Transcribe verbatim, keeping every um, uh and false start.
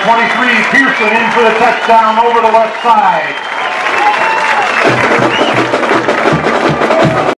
twenty-three, Pearson in for the touchdown over the left side.